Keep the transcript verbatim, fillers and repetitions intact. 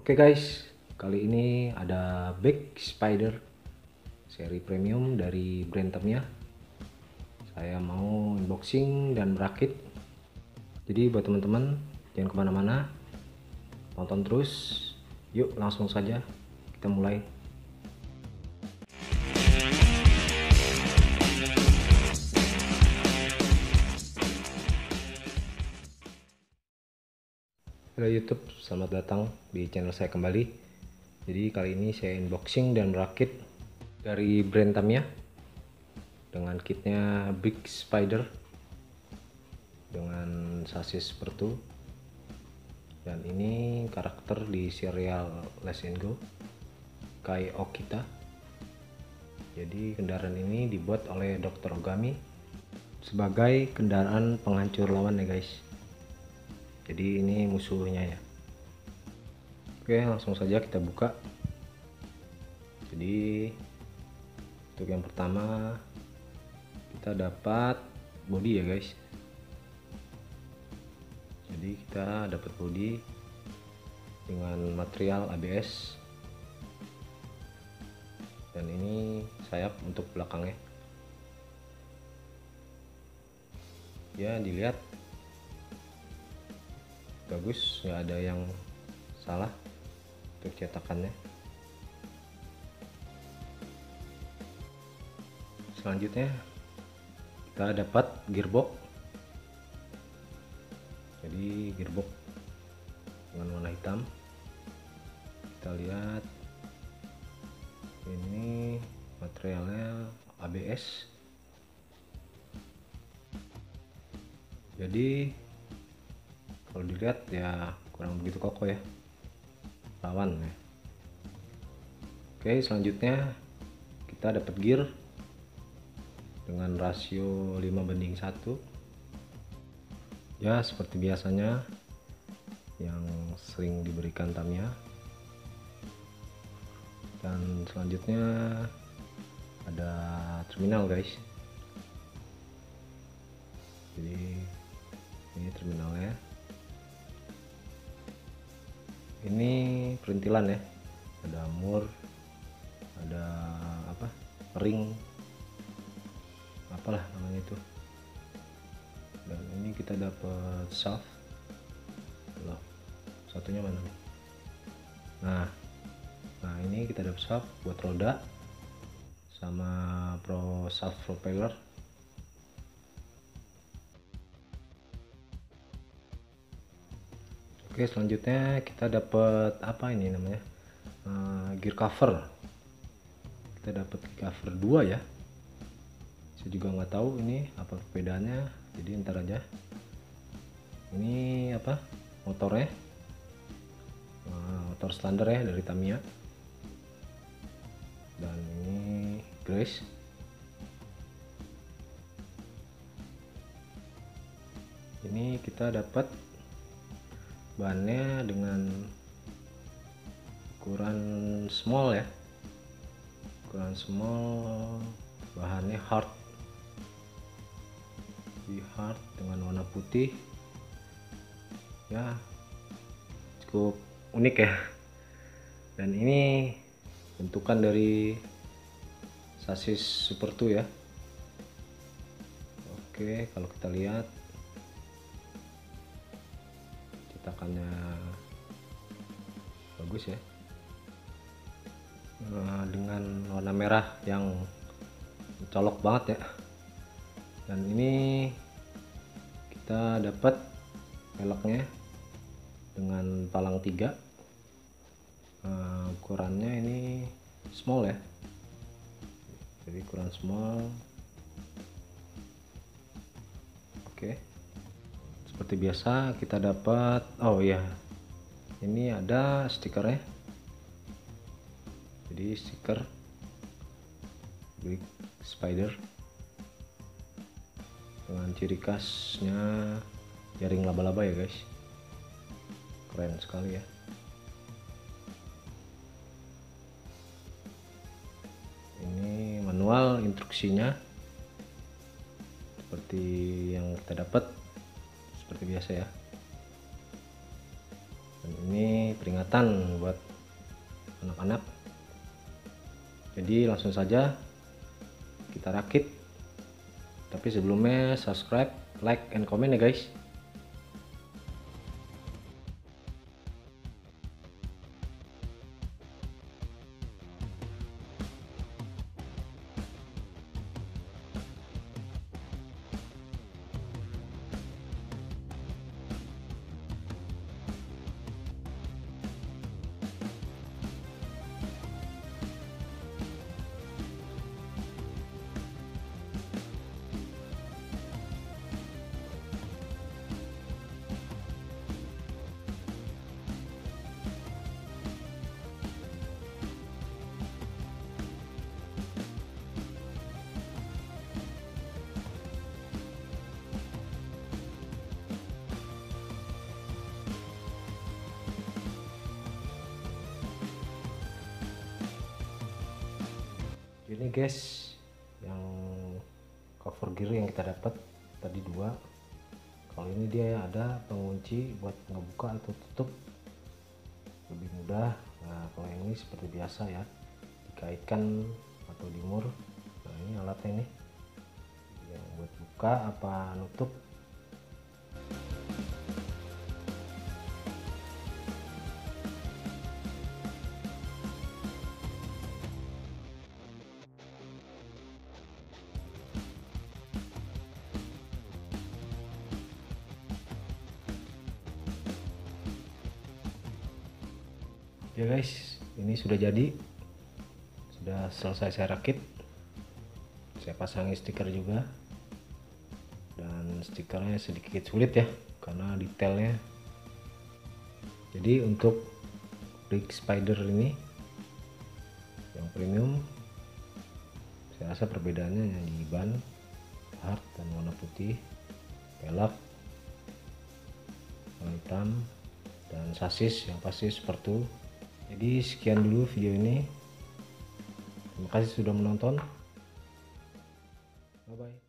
Oke guys, kali ini ada Big Spider seri premium dari brand Tamiya. Saya mau unboxing dan merakit. Jadi buat teman-teman jangan kemana-mana, tonton terus. Yuk langsung saja kita mulai. Halo YouTube, selamat datang di channel saya kembali. Jadi kali ini saya unboxing dan merakit dari brand Tamiya dengan kitnya Big Spider dengan sasis seperti itu. Dan ini karakter di serial Let's Go Kai Okita. Jadi kendaraan ini dibuat oleh dokter Ogami sebagai kendaraan penghancur lawan ya guys. Jadi ini musuhnya ya. Oke, langsung saja kita buka. Jadi untuk yang pertama kita dapat bodi ya guys. Jadi kita dapat bodi dengan material A B S. Dan ini sayap untuk belakangnya. Ya, dilihat bagus, nggak ada yang salah untuk cetakannya. Selanjutnya kita dapat gearbox. Jadi gearbox dengan warna hitam. Kita lihat ini materialnya A B S. Jadi kalau dilihat ya kurang begitu kokoh ya, rawan ya. Oke, selanjutnya kita dapat gear dengan rasio lima banding satu ya, seperti biasanya yang sering diberikan Tamiya. Dan selanjutnya ada terminal guys. Jadi ini terminalnya. Ini perintilan ya, ada mur, ada apa, ring, apalah namanya itu. Dan ini kita dapat shaft. Loh, satunya mana? Nah, nah ini kita dapat shaft buat roda sama pro shaft propeller. Oke, selanjutnya kita dapat apa ini namanya, uh, gear cover. Kita dapat gear cover dua ya. Saya juga nggak tahu ini apa perbedaannya, jadi ntar aja. Ini apa, motornya, uh, motor standar ya dari Tamiya. Dan ini Grace. Ini kita dapat bahannya dengan ukuran small ya, ukuran small, bahannya hard, di hard dengan warna putih ya, cukup unik ya. Dan ini bentukan dari sasis Super two ya. Oke, kalau kita lihat cetakannya bagus ya, nah, dengan warna merah yang colok banget ya. Dan ini kita dapat velgnya dengan palang tiga. Nah, ukurannya ini small ya, jadi ukuran small. Oke, seperti biasa kita dapat, oh ya, ini ada stikernya. Jadi stiker Big Spider dengan ciri khasnya jaring laba-laba ya guys, keren sekali ya. Ini manual instruksinya seperti yang kita dapat, seperti biasa ya. Dan ini peringatan buat anak-anak. Jadi langsung saja kita rakit. Tapi sebelumnya subscribe, like, and comment ya guys. Ini guys yang cover gear yang kita dapat tadi dua. Kalau ini dia ada pengunci buat ngebuka atau tutup lebih mudah. Nah kalau yang ini seperti biasa ya, dikaitkan atau dimur. Nah ini alatnya nih yang buat buka apa nutup. Ya guys, ini sudah jadi, sudah selesai saya rakit. Saya pasangi stiker juga, dan stikernya sedikit sulit ya karena detailnya. Jadi untuk Brick Spider ini yang premium, saya rasa perbedaannya di ban hard dan warna putih, pelek warna hitam, dan sasis yang pasti seperti itu. Jadi sekian dulu video ini. Terima kasih sudah menonton. Bye bye.